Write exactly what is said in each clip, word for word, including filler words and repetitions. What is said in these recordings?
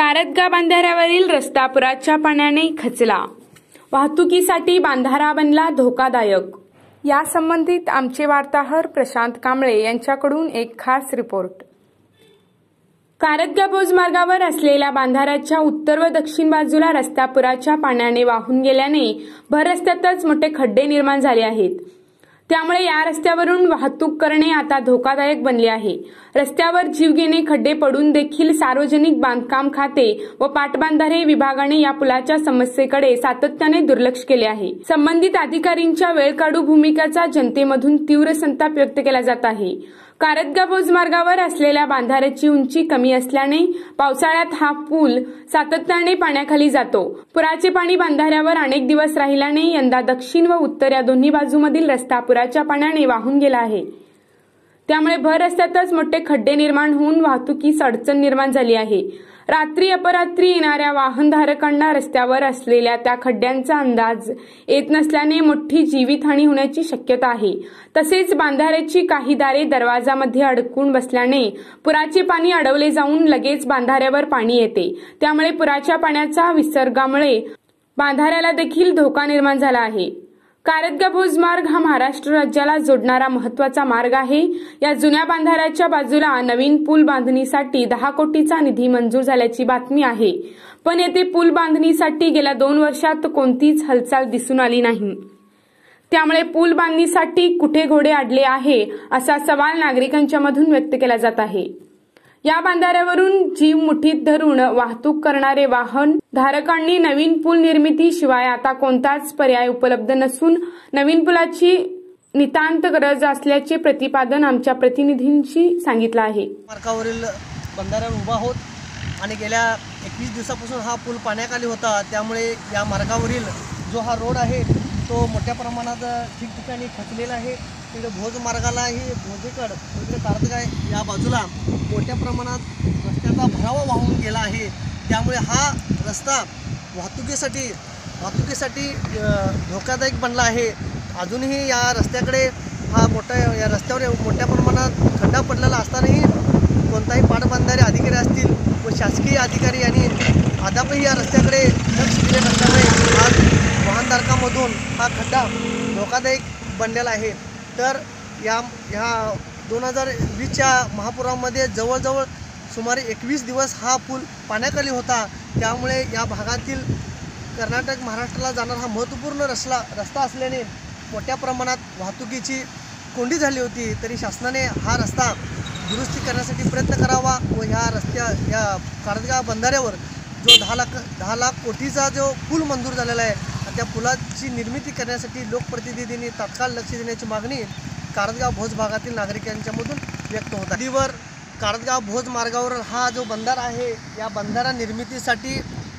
कारदगा बांधाऱ्यावरील रस्ता पुराच्या पाण्याने खचला। वाहतुकीसाठी बांधारा बनला धोकादायक। या संबंधित आमचे वार्ताहर प्रशांत कांबळे यांच्याकडून एक खास रिपोर्ट। कारदगा भोज मार्गावर असलेल्या बांधाऱ्याच्या उत्तर व दक्षिण बाजूला रस्ता पुराच्या पाण्याने वाहून गेल्याने भर रस्त्यातच मोठे खड्डे निर्माण झाले आहेत। त्यामुळे या रस्त्यावरून वाहतूक करणे आता धोकादायक बनले आहे। रस्त्यावर जीवघेणे खड्डे पडून देखील सार्वजनिक बांधकाम खाते व पाटबंधारे विभागाने या पुलाच्या समस्येकडे सातत्याने दुर्लक्ष केले आहे। संबंधित अधिकाऱ्यांच्या वेळकाढू भूमिकेचा जनतेमधून तीव्र संताप व्यक्त केला जात आहे। कारदगा भोज मार्गावर असलेल्या बांधाऱ्याची उंची कमी असल्याने पावसाळ्यात हा पूल सातत्याने पाण्याखाली जातो। पुराचे पाणी बांधाऱ्यावर अनेक दिवस राहिल्याने यंदा दक्षिण व उत्तर या दोन्ही बाजूमधील रस्ता पुराच्या पाण्याने वाहून गेला आहे। त्यामुळे भर रस्त्यातच मोठे खड्डे निर्माण होऊन वाहतुकीस अडचण निर्माण झाली आहे। रात्री अपरात्री येणाऱ्या वाहनधारकांना रस्त्यावर असलेल्या त्या खड्ड्यांचा अंदाज येत नसल्याने मोठी जीवितहानी होण्याची शक्यता आहे। तसेच बांधाऱ्याची काही दारे दरवाजामध्ये अडकून बसल्याने पुराचे पाणी अडवले जाऊन लगेच बांधाऱ्यावर पाणी येते। त्यामुळे पुराच्या पाण्याचा विसर्गामुळे बांधाऱ्याला देखील धोका निर्माण झाला आहे। कारदगा भोज मार्ग हा महाराष्ट्र राज्याला जोडणारा महत्त्वाचा मार्ग आहे। या जुन्या बांधाऱ्याच्या बाजूला नवीन पूल बांधणीसाठी दहा कोटीचा निधी मंजूर झाल्याची बातमी आहे, पण येथे पूल बांधणीसाठी गेल्या दोन वर्षात कोणतीच हालचाल दिसून आली नाही। त्यामुळे पूल बांधणीसाठी कुठे घोडे अडले आहे असा सवाल नागरिकांच्या मधून व्यक्त केला जात आहे। या बांधाऱ्यावरून जीव मुठीत धरून वाहतूक करणारे वाहन धारकांनी नवीन पूल निर्मिती शिवाय आता कोणताच पर्याय उपलब्ध नसून नवीन पुलाची नितांत गरज असल्याचे प्रतिपादन आमच्या प्रतिनिधींशी सांगितलं आहे। मार्गावरील बंधाऱ्यावर उभा आहोत आणि गेल्या एकवीस दिवसापासून हा पूल पाण्याखाली होता। त्यामुळे या मार्गावरील जो हा रोड आहे तो मोठ्या प्रमाणात ठिकठिकाणी खचलेला आहे। तिकडे भोज मार्गालाही भोजेकड तिकडे कारदगा या बाजूला मोठ्या प्रमाणात रस्त्याचा भरावा वाहून गेला आहे। त्यामुळे हा रस्ता वाहतुकीसाठी वाहतुकीसाठी धोकादायक बनला आहे। अजूनही या रस्त्याकडे हा मोठा या रस्त्यावर मोठ्या प्रमाणात खड्डा पडलेला असतानाही कोणताही पाटबंधारे अधिकारी असतील व शासकीय अधिकारी यांनी अद्यापही या रस्त्याकडे लक्ष दिले नसल्यामुळे आज वाहनधारकांमधून हा खड्डा धोकादायक बनलेला आहे। तर या ह्या दोन हजार वीसच्या महापुरामध्ये जवळजवळ सुमारे एकवीस दिवस हा पूल पाण्याखाली होता। त्यामुळे या भागातील कर्नाटक महाराष्ट्राला जाणारा हा महत्त्वपूर्ण रस्ता रस्ता असल्याने मोठ्या प्रमाणात वाहतुकीची कोंडी झाली होती। तरी शासनाने हा रस्ता दुरुस्ती करण्यासाठी प्रयत्न करावा व ह्या रस्त्या या कारदगा बंधाऱ्यावर जो दहा लाख दहा लाख कोटीचा जो पूल मंजूर झालेला आहे त्या पुलाची निर्मिती करण्यासाठी लोकप्रतिनिधींनी तात्काळ लक्ष देण्याची मागणी कारदगा भोज भागातील नागरिकांच्या मधून व्यक्त होत आहे। नदीवर कारदगा भोज मार्गावर हा जो बंधारा आहे या बंधारा निर्मितीसाठी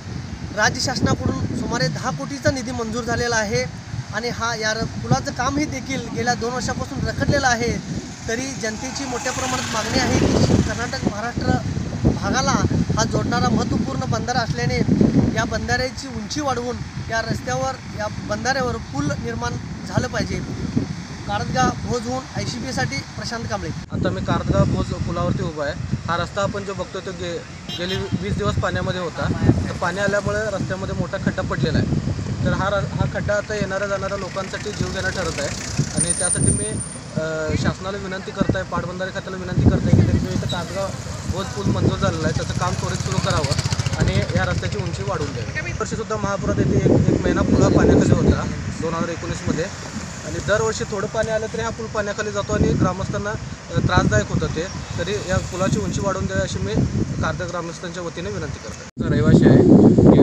राज्य शासनाकडून सुमारे दहा कोटीचा निधी मंजूर झालेला आहे आणि हा या पुलाचं कामही देखील गेल्या दोन वर्षापासून रखडलेलं आहे। तरी जनतेची मोठ्या प्रमाणात मागणी आहे की कर्नाटक महाराष्ट्र भागाला हा जोडणारा महत्त्वपूर्ण बंधारा असल्याने या बंधाऱ्याची उंची वाढवून या रस्त्यावर या बंधाऱ्यावर पूल निर्माण झालं पाहिजे। कारदगा भोजहून आय सी बीसाठी प्रशांत कांबळे। आता मी कारदगा भोज पुलावरती उभा आहे। हा रस्ता आपण जो बघतो तो गे गेली वीस दिवस पाण्यामध्ये होता। तर पाणी आल्यामुळे रस्त्यामध्ये मोठा खड्डा पडलेला आहे। तर हा हा खड्डा आता येणाऱ्या जाणाऱ्या लोकांसाठी जीव घेणं ठरत आहे आणि त्यासाठी मी शासनाला विनंती करत आहे, पाटबंधारे खात्याला विनंती करत आहे की त्यांनी इथं कारदगा भोज पूल मंजूर झालेला आहे त्याचं काम त्वरित सुरू करावं आणि या रस्त्याची उंची वाढवून द्यावी। वर्षीसुद्धा महापुरात येथे एक एक महिना पूल पाण्याखाली होता दोन हजार एकोणीसमध्ये आणि दरवर्षी थोडं पाणी आलं तरी हा पूल पाण्याखाली जातो आणि ग्रामस्थांना त्रासदायक होतं ते। तरी या पुलाची उंची वाढवून द्यावी अशी मी कारदगा ग्रामस्थांच्या वतीने विनंती करतो। रहिवासी आहे